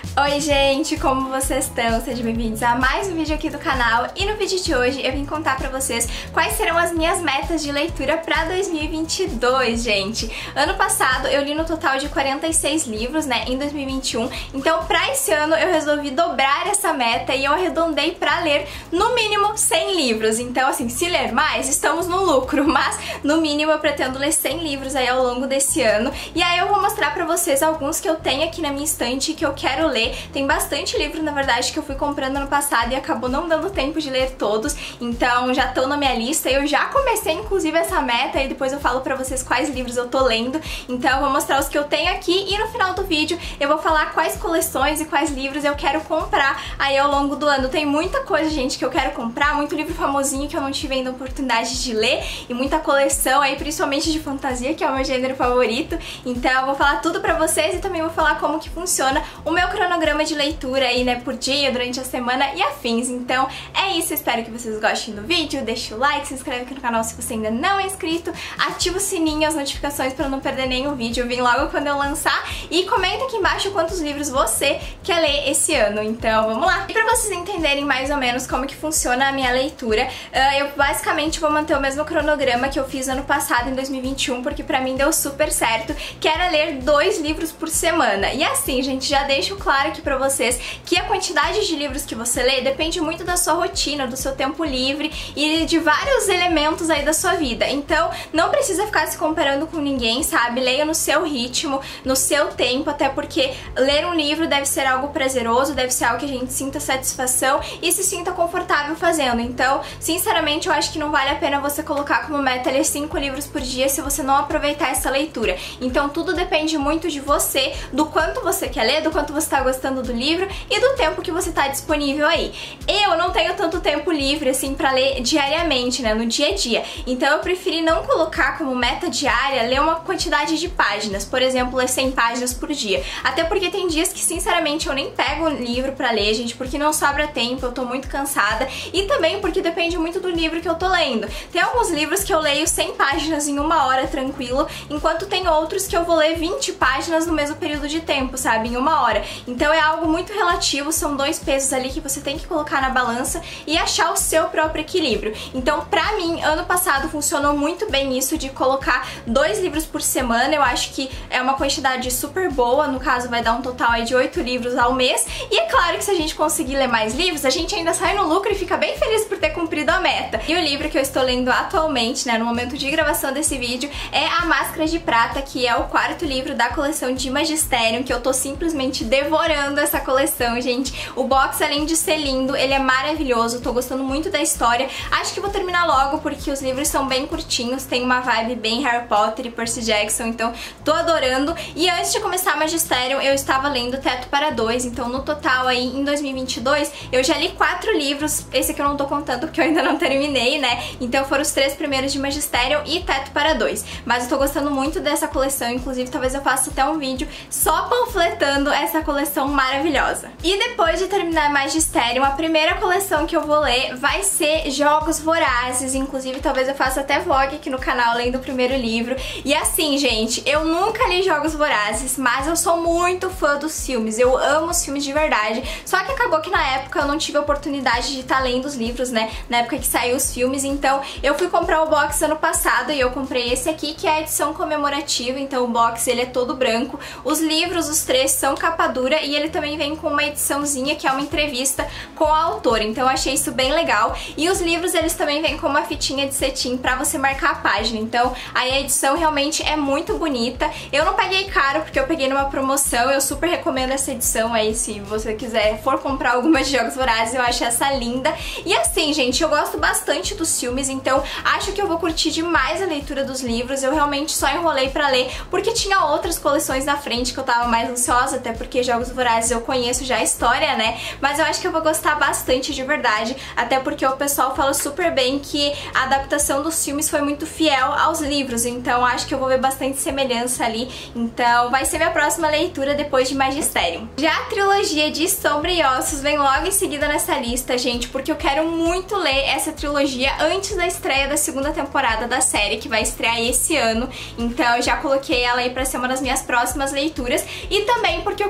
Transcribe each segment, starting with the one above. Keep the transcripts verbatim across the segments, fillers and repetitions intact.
Oi gente, como vocês estão? Sejam bem-vindos a mais um vídeo aqui do canal. E no vídeo de hoje eu vim contar pra vocês quais serão as minhas metas de leitura pra dois mil e vinte e dois, gente. Ano passado eu li no total de quarenta e seis livros, né, em dois mil e vinte e um. Então pra esse ano eu resolvi dobrar essa meta e eu arredondei pra ler no mínimo cem livros. Então assim, se ler mais, estamos no lucro, mas no mínimo eu pretendo ler cem livros aí ao longo desse ano. E aí eu vou mostrar pra vocês alguns que eu tenho aqui na minha estante que eu quero ler. Tem bastante livro, na verdade, que eu fui comprando ano passado e acabou não dando tempo de ler todos, então já estão na minha lista. Eu já comecei, inclusive, essa meta e depois eu falo pra vocês quais livros eu tô lendo. Então eu vou mostrar os que eu tenho aqui e no final do vídeo eu vou falar quais coleções e quais livros eu quero comprar aí ao longo do ano. Tem muita coisa, gente, que eu quero comprar, muito livro famosinho que eu não tive ainda a oportunidade de ler e muita coleção aí, principalmente de fantasia, que é o meu gênero favorito. Então eu vou falar tudo pra vocês e também vou falar como que funciona o meu cronograma de leitura aí, né, por dia, durante a semana e afins. Então é isso, espero que vocês gostem do vídeo, deixa o like, se inscreve aqui no canal se você ainda não é inscrito, ativa o sininho, as notificações para não perder nenhum vídeo, eu vim logo quando eu lançar, e comenta aqui embaixo quantos livros você quer ler esse ano. Então vamos lá! E pra vocês entenderem mais ou menos como que funciona a minha leitura, eu basicamente vou manter o mesmo cronograma que eu fiz ano passado, em dois mil e vinte e um, porque pra mim deu super certo, que era ler dois livros por semana. E assim, gente, já deixo claro aqui pra vocês que a quantidade de livros que você lê depende muito da sua rotina, do seu tempo livre e de vários elementos aí da sua vida. Então não precisa ficar se comparando com ninguém, sabe? Leia no seu ritmo, no seu tempo, até porque ler um livro deve ser algo prazeroso, deve ser algo que a gente sinta satisfação e se sinta confortável fazendo. Então, sinceramente, eu acho que não vale a pena você colocar como meta ler cinco livros por dia se você não aproveitar essa leitura. Então tudo depende muito de você, do quanto você quer ler, do quanto você tá gostando do livro e do tempo que você tá disponível aí. Eu não tenho tanto tempo livre assim pra ler diariamente, né, no dia a dia. Então eu preferi não colocar como meta diária ler uma quantidade de páginas, por exemplo, ler cem páginas por dia. Até porque tem dias que sinceramente eu nem pego um livro pra ler, gente, porque não sobra tempo, eu tô muito cansada, e também porque depende muito do livro que eu tô lendo. Tem alguns livros que eu leio cem páginas em uma hora tranquilo, enquanto tem outros que eu vou ler vinte páginas no mesmo período de tempo, sabe, em uma hora. Então é algo muito relativo, são dois pesos ali que você tem que colocar na balança e achar o seu próprio equilíbrio. Então pra mim, ano passado funcionou muito bem isso de colocar dois livros por semana. Eu acho que é uma quantidade super boa, no caso vai dar um total aí de oito livros ao mês, e é claro que se a gente conseguir ler mais livros, a gente ainda sai no lucro e fica bem feliz por ter cumprido a meta. E o livro que eu estou lendo atualmente, né, no momento de gravação desse vídeo, é A Máscara de Prata, que é o quarto livro da coleção de Magisterium, que eu tô simplesmente devorando essa coleção, gente. O box, além de ser lindo, ele é maravilhoso, tô gostando muito da história. Acho que vou terminar logo porque os livros são bem curtinhos, tem uma vibe bem Harry Potter e Percy Jackson, então tô adorando. E antes de começar Magisterium, eu estava lendo Teto para Dois, então no total aí em dois mil e vinte e dois eu já li quatro livros, esse aqui eu não tô contando porque eu ainda não terminei, né? Então foram os três primeiros de Magisterium e Teto para Dois. Mas eu tô gostando muito dessa coleção, inclusive talvez eu faça até um vídeo só panfletando essa coleção maravilhosa. E depois de terminar Magisterium, a primeira coleção que eu vou ler vai ser Jogos Vorazes, inclusive talvez eu faça até vlog aqui no canal lendo o primeiro livro. E assim, gente, eu nunca li Jogos Vorazes, mas eu sou muito fã dos filmes, eu amo os filmes de verdade, só que acabou que na época eu não tive a oportunidade de estar lendo os livros, né, na época que saiu os filmes, então eu fui comprar o box ano passado e eu comprei esse aqui, que é a edição comemorativa, então o box ele é todo branco, os livros, os três, são capa dura e ele também vem com uma ediçãozinha que é uma entrevista com a autora, então eu achei isso bem legal. E os livros eles também vêm com uma fitinha de cetim pra você marcar a página, então aí a edição realmente é muito bonita. Eu não paguei caro porque eu peguei numa promoção, eu super recomendo essa edição aí se você quiser for comprar alguma de Jogos Vorazes, eu acho essa linda. E assim, gente, eu gosto bastante dos filmes, então acho que eu vou curtir demais a leitura dos livros. Eu realmente só enrolei pra ler porque tinha outras coleções na frente que eu tava mais ansiosa, até porque Jogos Vorazes eu conheço já a história, né? Mas eu acho que eu vou gostar bastante de verdade, até porque o pessoal fala super bem que a adaptação dos filmes foi muito fiel aos livros, então acho que eu vou ver bastante semelhança ali. Então vai ser minha próxima leitura depois de Magisterium. Já a trilogia de Sombra e Ossos vem logo em seguida nessa lista, gente, porque eu quero muito ler essa trilogia antes da estreia da segunda temporada da série, que vai estrear esse ano. Então eu já coloquei ela aí pra ser uma das minhas próximas leituras, e também porque eu quero muito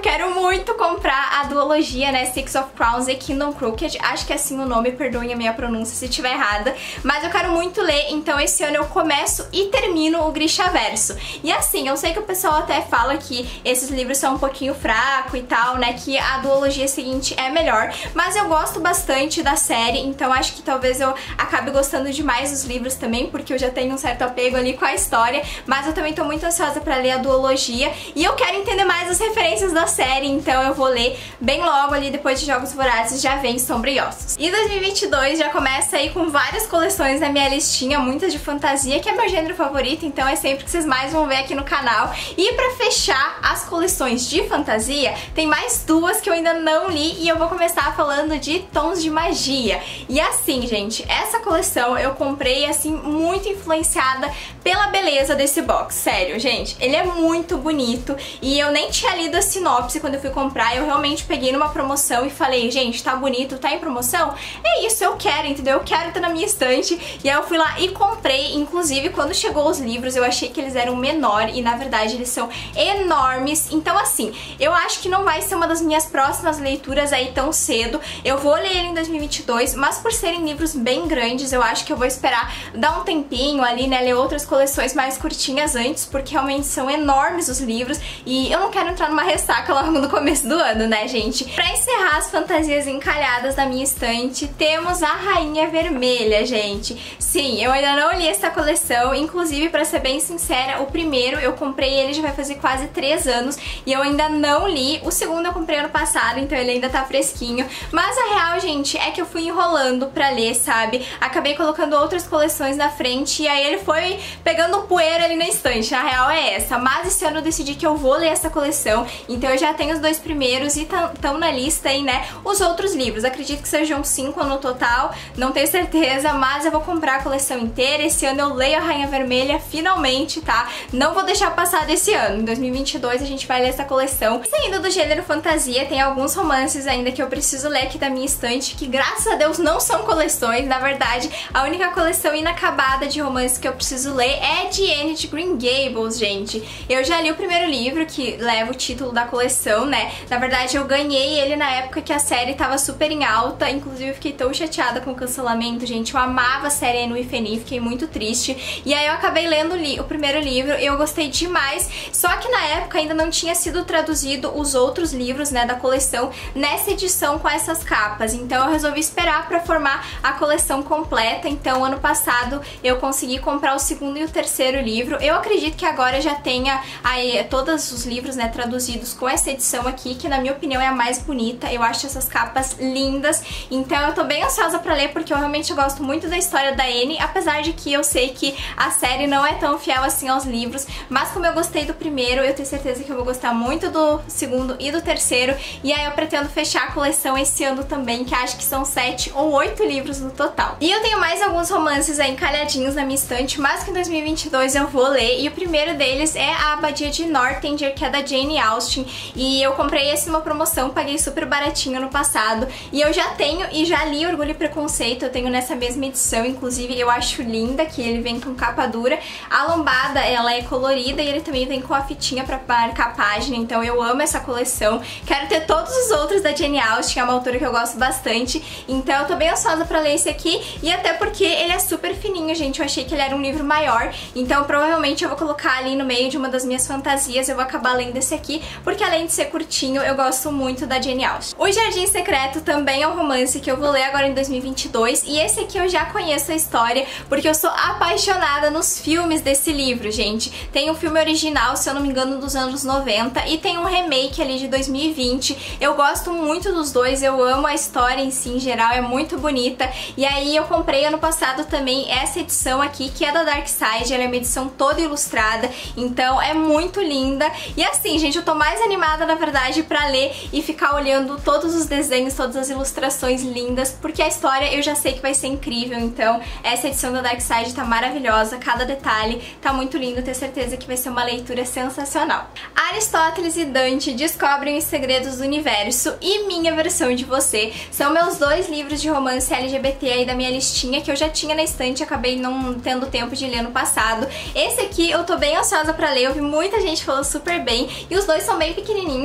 muito comprar a duologia, né, Six of Crowns e Kingdom Crooked, acho que é assim o nome, perdoem a minha pronúncia se estiver errada, mas eu quero muito ler, então esse ano eu começo e termino o Grishaverso. E assim, eu sei que o pessoal até fala que esses livros são um pouquinho fraco e tal, né, que a duologia seguinte é melhor, mas eu gosto bastante da série, então acho que talvez eu acabe gostando demais dos livros também, porque eu já tenho um certo apego ali com a história, mas eu também tô muito ansiosa pra ler a duologia e eu quero entender mais as referências da série, então eu vou ler bem logo ali depois de Jogos Vorazes, já vem Sombra e Ossos. E dois mil e vinte e dois já começa aí com várias coleções na minha listinha, muitas de fantasia, que é meu gênero favorito, então é sempre que vocês mais vão ver aqui no canal. E pra fechar as coleções de fantasia, tem mais duas que eu ainda não li e eu vou começar falando de Tons de Magia. E assim, gente, essa coleção eu comprei assim muito influenciada pela beleza desse box, sério, gente, ele é muito bonito e eu nem tinha lido a sinopse quando eu fui comprar, eu realmente peguei numa promoção e falei, gente, tá bonito, tá em promoção? É isso, eu quero, entendeu? Eu quero ter na minha estante. E aí eu fui lá e comprei, inclusive quando chegou os livros eu achei que eles eram menor e na verdade eles são enormes, então assim, eu acho que não vai ser uma das minhas próximas leituras aí tão cedo, eu vou ler ele em dois mil e vinte e dois, mas por serem livros bem grandes, eu acho que eu vou esperar dar um tempinho ali, né, ler outras coleções mais curtinhas antes, porque realmente são enormes os livros e eu não quero entrar numa ressaca logo no começo do ano, né, gente? Pra encerrar as fantasias encalhadas da minha estante, temos a Rainha Vermelha, gente. Sim, eu ainda não li essa coleção, inclusive, pra ser bem sincera, o primeiro eu comprei ele já vai fazer quase três anos e eu ainda não li. O segundo eu comprei ano passado, então ele ainda tá fresquinho. Mas a real, gente, é que eu fui enrolando pra ler, sabe? Acabei colocando outras coleções na frente e aí ele foi pegando poeira ali na estante. A real é essa. Mas esse ano eu decidi que eu vou ler essa coleção, então eu já tenho os dois primeiros e estão na lista aí, né, os outros livros. Acredito que sejam cinco no total, não tenho certeza, mas eu vou comprar a coleção inteira. Esse ano eu leio a Rainha Vermelha finalmente, tá? Não vou deixar passar desse ano. Em dois mil e vinte e dois a gente vai ler essa coleção. Saindo do gênero fantasia, tem alguns romances ainda que eu preciso ler aqui da minha estante, que graças a Deus não são coleções. Na verdade, a única coleção inacabada de romances que eu preciso ler é de Anne de Green Gables, gente. Eu já li o primeiro livro, que leva o título da coleção, né? Na verdade, eu ganhei ele na época que a série tava super em alta, inclusive eu fiquei tão chateada com o cancelamento, gente. Eu amava a série Anne with Annie, fiquei muito triste. E aí eu acabei lendo o, o primeiro livro e eu gostei demais, só que na época ainda não tinha sido traduzido os outros livros, né, da coleção nessa edição com essas capas, então eu resolvi esperar pra formar a coleção completa. Então ano passado eu consegui comprar o segundo e o terceiro livro. Eu acredito que agora já tenha aí todos os livros, né, traduzidos com essa edição aqui, que na minha opinião é a mais bonita. Eu acho essas capas lindas, então eu tô bem ansiosa pra ler, porque eu realmente gosto muito da história da Anne, apesar de que eu sei que a série não é tão fiel assim aos livros, mas como eu gostei do primeiro, eu tenho certeza que eu vou gostar muito do segundo e do terceiro, e aí eu pretendo fechar a coleção esse ano também, que acho que são sete ou oito livros no total. E eu tenho mais alguns romances aí encalhadinhos na minha estante, mas que em dois mil e vinte e dois eu vou ler, e o primeiro deles é a Abadia de Northanger, que é da Jane Austen, e eu comprei esse numa promoção, paguei super baratinho no passado, e eu já tenho e já li Orgulho e Preconceito, eu tenho nessa mesma edição, inclusive eu acho linda, que ele vem com capa dura, a lombada ela é colorida e ele também vem com a fitinha pra marcar a página, então eu amo essa coleção, quero ter todos os outros da Jane Austen, é uma autora que eu gosto bastante, então eu tô bem ansiosa pra ler esse aqui, e até porque ele é super fininho, gente, eu achei que ele era um livro maior, então provavelmente eu vou colocar ali no meio de uma das minhas fantasias, eu vou acabar lendo esse aqui, porque além de ser curtinho, eu gosto muito da Jane Austen. O Jardim Secreto também é um romance que eu vou ler agora em dois mil e vinte e dois, e esse aqui eu já conheço a história, porque eu sou apaixonada nos filmes desse livro, gente. Tem um filme original, se eu não me engano, dos anos noventa, e tem um remake ali de dois mil e vinte. Eu gosto muito dos dois, eu amo a história em si, em geral, é muito bonita. E aí eu comprei ano passado também essa edição aqui, que é da Dark Side, ela é uma edição toda ilustrada, então é muito linda. E assim, gente, eu tô mais animada, na verdade, pra ler e ficar olhando todos os desenhos, todas as ilustrações lindas, porque a história eu já sei que vai ser incrível, então essa edição da Dark Side tá maravilhosa, cada detalhe tá muito lindo, tenho certeza que vai ser uma leitura sensacional. Aristóteles e Dante Descobrem os Segredos do Universo e Minha Versão de Você são meus dois livros de romance L G B T aí da minha listinha, que eu já tinha na estante, acabei não tendo tempo de ler no passado. Esse aqui eu tô bem ansiosa pra ler, eu vi muita gente falando super bem, e os dois são bem pequenininhos,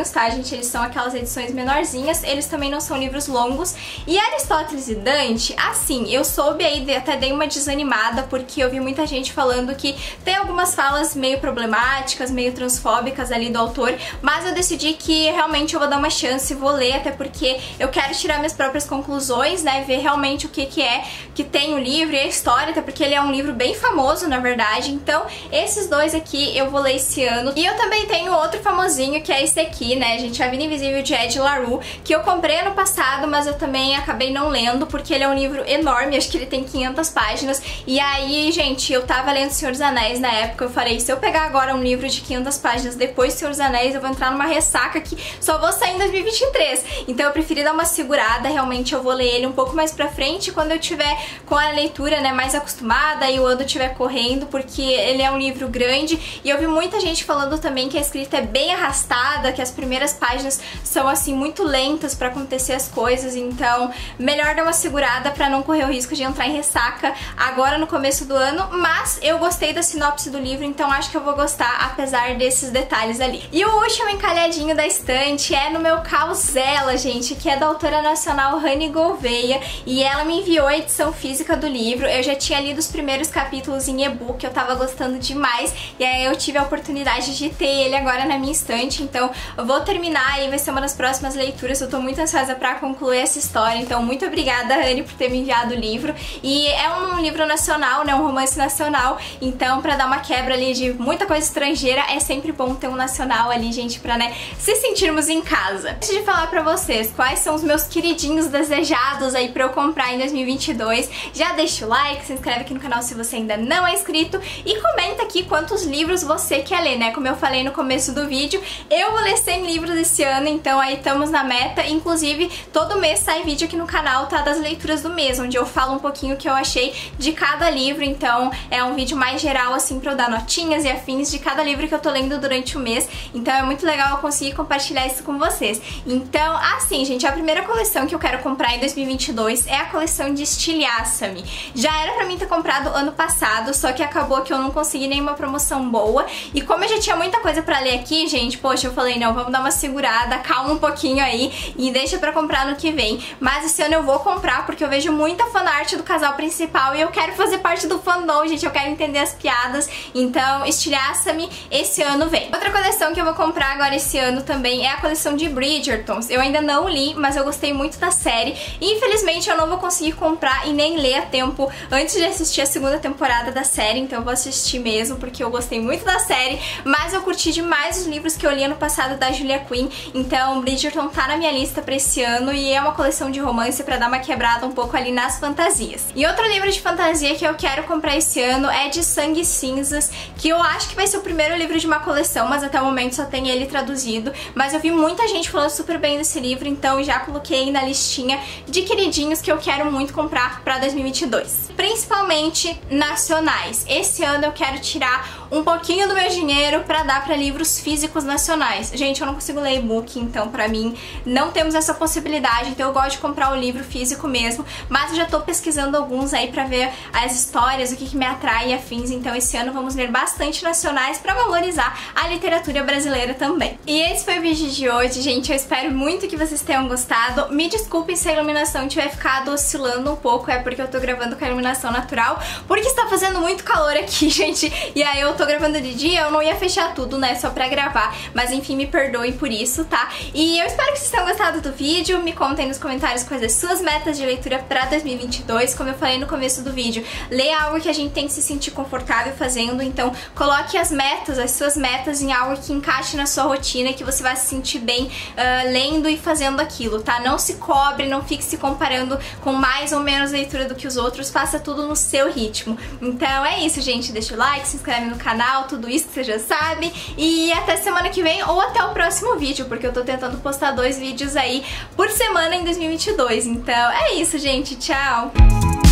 pequenos, tá, gente? Eles são aquelas edições menorzinhas, eles também não são livros longos. E Aristóteles e Dante, assim, eu soube aí, até dei uma desanimada, porque eu vi muita gente falando que tem algumas falas meio problemáticas, meio transfóbicas ali do autor, mas eu decidi que realmente eu vou dar uma chance, vou ler, até porque eu quero tirar minhas próprias conclusões, né, ver realmente o que que é que tem o livro e a história, até porque ele é um livro bem famoso, na verdade. Então, esses dois aqui eu vou ler esse ano. E eu também tenho outro famosinho, que é esse aqui, né, gente, A Vida Invisível de Ed La Rue, que eu comprei ano passado, mas eu também acabei não lendo, porque ele é um livro enorme, acho que ele tem quinhentas páginas. E aí, gente, eu tava lendo Senhor dos Anéis na época, eu falei, se eu pegar agora um livro de quinhentas páginas depois de Senhor dos Anéis, eu vou entrar numa ressaca que só vou sair em dois mil e vinte e três. Então eu preferi dar uma segurada, realmente eu vou ler ele um pouco mais pra frente, quando eu tiver com a leitura, né, mais acostumada e o ano estiver correndo, porque ele é um livro grande. E eu vi muita gente falando também que a escrita é bem arrastada, que as primeiras páginas são assim muito lentas pra acontecer as coisas, então melhor dar uma segurada pra não correr o risco de entrar em ressaca agora no começo do ano. Mas eu gostei da sinopse do livro, então acho que eu vou gostar, apesar desses detalhes ali. E o último encalhadinho da estante é no meu Causela, gente, que é da autora nacional Rani Gouveia, e ela me enviou a edição física do livro. Eu já tinha lido os primeiros capítulos em e-book, eu tava gostando demais, e aí eu tive a oportunidade de ter ele agora na minha estante, então eu vou terminar e vai ser uma das próximas leituras. Eu tô muito ansiosa pra concluir essa história, então muito obrigada, Rani, por ter me enviado o livro. E é um livro nacional, né, um romance nacional, então pra dar uma quebra ali de muita coisa estrangeira, é sempre bom ter um nacional ali, gente, pra, né, se sentirmos em casa. Antes de falar pra vocês quais são os meus queridinhos desejados aí pra eu comprar em dois mil e vinte e dois, já deixa o like, se inscreve aqui no canal se você ainda não é inscrito e comenta aqui quantos livros você quer ler, né? Como eu falei no começo do vídeo, eu vou ler cem livros esse ano, então aí estamos na meta. Inclusive, todo mês sai vídeo aqui no canal, tá, das leituras do mês, onde eu falo um pouquinho o que eu achei de cada livro, então é um vídeo mais geral, assim, pra eu dar notinhas e afins de cada livro que eu tô lendo durante o mês, então é muito legal eu conseguir compartilhar isso com vocês. Então, assim, gente, a primeira coleção que eu quero comprar em dois mil e vinte e dois é a coleção de Estilhaça-me. Já era pra mim ter comprado ano passado, só que acabou que eu não consegui nenhuma promoção boa, e como eu já tinha muita coisa pra ler aqui, gente, poxa, eu falei, não, vamos dar uma segurada, calma um pouquinho aí e deixa pra comprar no que vem. Mas esse ano eu vou comprar, porque eu vejo muita fanart do casal principal e eu quero fazer parte do fandom, gente, eu quero entender as piadas, então Estilhaça-me esse ano vem. Outra coleção que eu vou comprar agora esse ano também é a coleção de Bridgertons. Eu ainda não li, mas eu gostei muito da série, e infelizmente eu não vou conseguir comprar e nem ler a tempo antes de assistir a segunda temporada da série, então eu vou assistir mesmo, porque eu gostei muito da série, mas eu curti demais os livros que eu li ano passado da Julia Quinn, então Bridgerton tá na minha lista pra esse ano, e é uma coleção de romance pra dar uma quebrada um pouco ali nas fantasias. E outro livro de fantasia que eu quero comprar esse ano é de Sangue e Cinzas, que eu acho que vai ser o primeiro livro de uma coleção, mas até o momento só tem ele traduzido, mas eu vi muita gente falando super bem desse livro, então já coloquei na listinha de queridinhos que eu quero muito comprar pra dois mil e vinte e dois. Principalmente nacionais. Esse ano eu quero tirar um pouquinho do meu dinheiro pra dar pra livros físicos nacionais. Gente, eu não consigo ler e-book, então pra mim não temos essa possibilidade, então eu gosto de comprar o livro físico mesmo, mas eu já tô pesquisando alguns aí pra ver as histórias, o que, que me atrai e afins, então esse ano vamos ler bastante nacionais pra valorizar a literatura brasileira também. E esse foi o vídeo de hoje, gente, eu espero muito que vocês tenham gostado. Me desculpem se a iluminação tiver ficado oscilando um pouco, é porque eu tô gravando com a iluminação natural, porque está fazendo muito calor aqui, gente, e aí eu tô gravando de dia, eu não ia fechar tudo, né, só pra gravar, mas enfim, me perdoem por isso, tá? E eu espero que vocês tenham gostado do vídeo, me contem nos comentários quais as suas metas de leitura pra dois mil e vinte e dois, como eu falei no começo do vídeo, leia algo que a gente tem que se sentir confortável fazendo, então coloque as metas, as suas metas em algo que encaixe na sua rotina, que você vai se sentir bem uh, lendo e fazendo aquilo, tá? Não se cobre, não fique se comparando com mais ou menos leitura do que os outros, faça tudo no seu ritmo. Então é isso, gente, deixa o like, se inscreve no canal, tudo isso que você já sabe, e até semana que vem ou até o próximo vídeo, porque eu tô tentando postar dois vídeos aí por semana em dois mil e vinte e dois. Então é isso, gente, tchau!